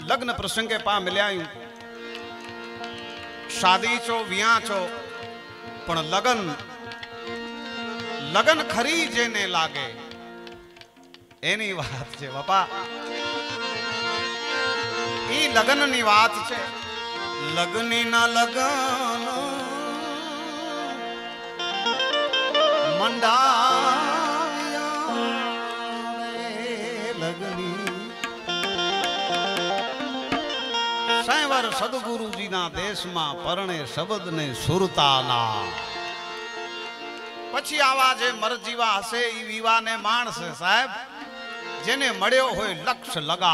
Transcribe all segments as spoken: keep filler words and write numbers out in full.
लग्न प्रसंगे पा मिल्या शादी चो विया चो पण लगन लगन खरी जेने लागे एनी बात छे बापा ई लगन नी बात छे लगनी ना लगन मंडाया लगनी साईवर सदगुरु जी ना देश में परणे शब्द ने सुरता ना पछी आवा जे मरजीवा हसे ई विवाह ने माणस साहेब जेने मळ्यो होय लक्ष्य लगा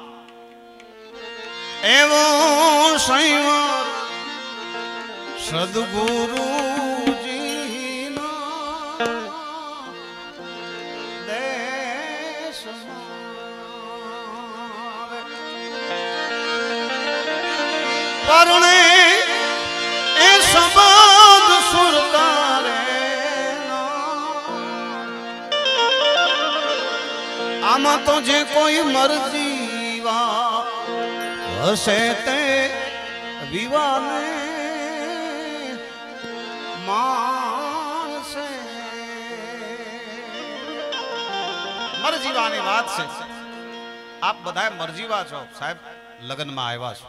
एवो साईवर सदगुरु जी ना देश परणे ए शब्द सुरता आमा तो जे कोई मर्जी वा हसे ते विवाह ने मानसे मर्जीवा ની વાત છે આપ બધાય મરજીવા છો સાહેબ લગન માં આવ્યા છો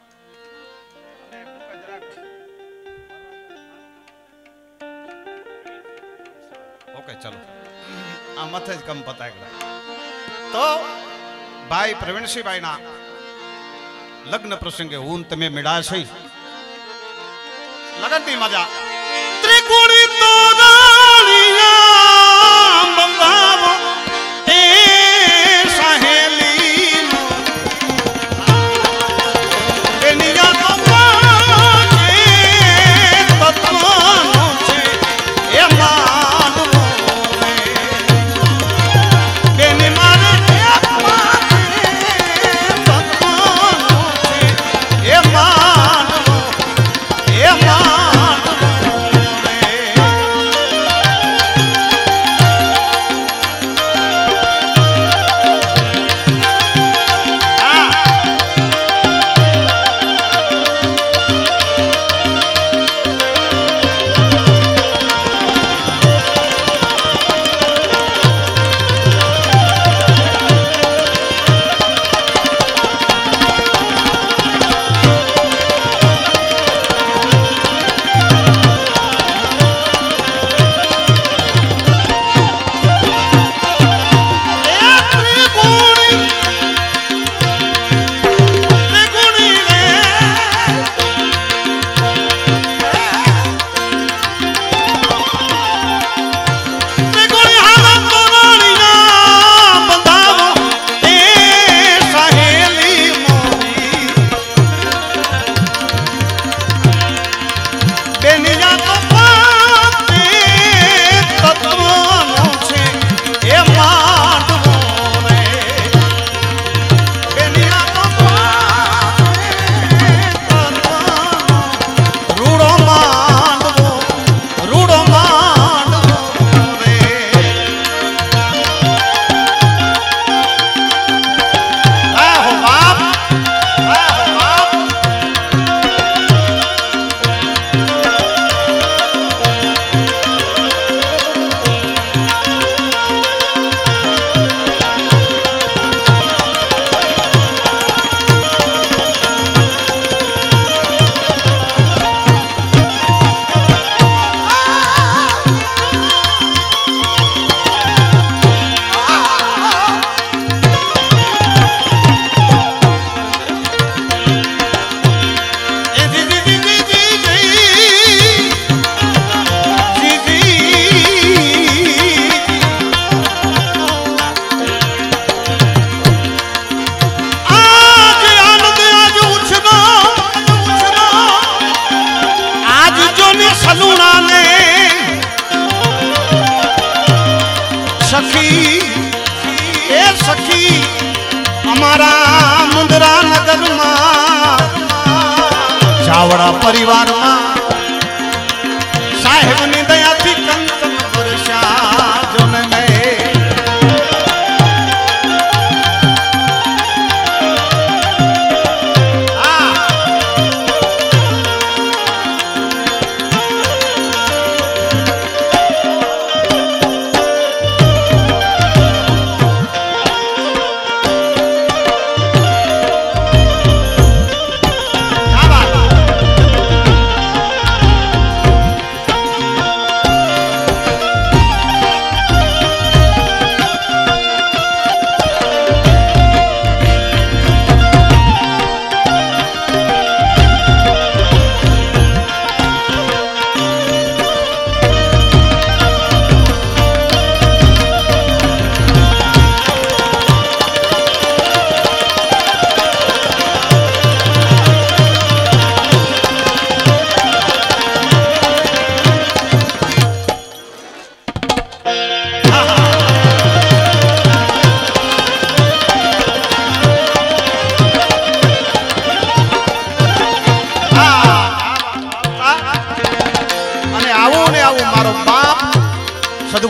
ओके चलो आ मथे ज कम पता है तो भाई प्रवीण सिंह भाई ना लग्न प्रसंगे हूं तमे मिला छे लगन नी मजा त्रिगुणी तो राणिया बंगावो ए सहेली बेनिया तो पाके तत्वानो छे ए मानवो बेनी मारे चावड़ा परिवार में साहेब ने दया थी कंचन वर्षा जो में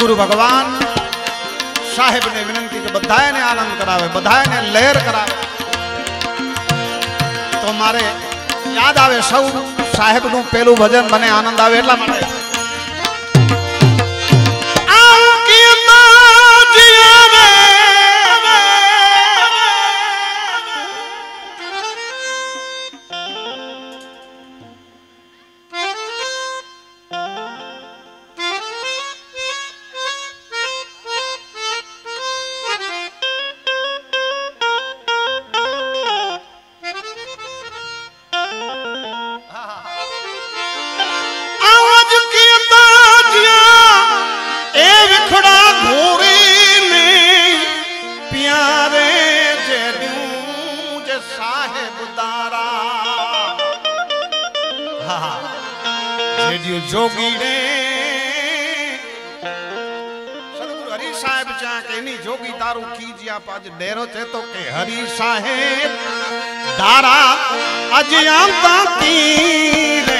सदगुरु भगवान साहेब ने विनंती के बधाई ने आनंद करावे, बधाई ने लहर करावे। तो मारे याद आवे सौ साहेब नु पेलू भजन मने आनंद आवे એટલા માટે जोगी ने सदगुरु हरि साहेब चा के नी जोगी दारू कीजिया पाज डेरो थे तो के हरि साहेब दारा अज आंता की रे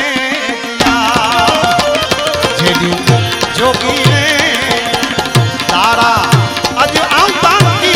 जेडी जोगी ने दारा अज आंता की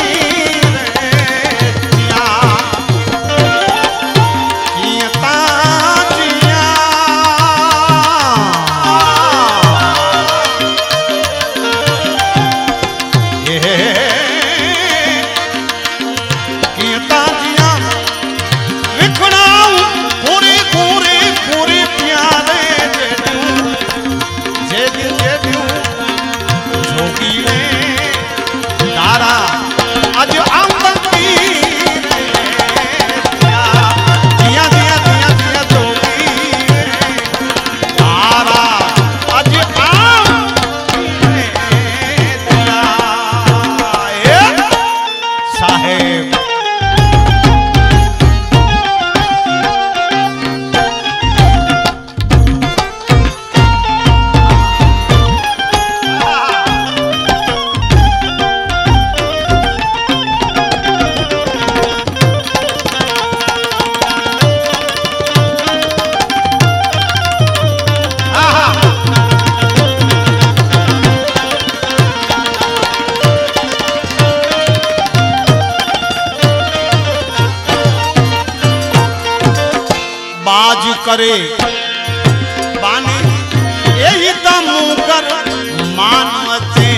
करे बानी यही दमू कर मानवते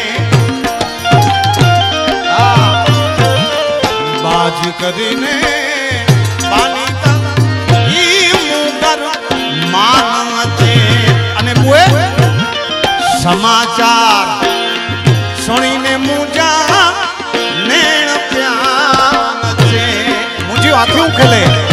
बाज करीने बानी तम ई मुकर मानवते अने बुए समाचार सुनीने मुजा नेण प्यान छे मुझे आंखों खेले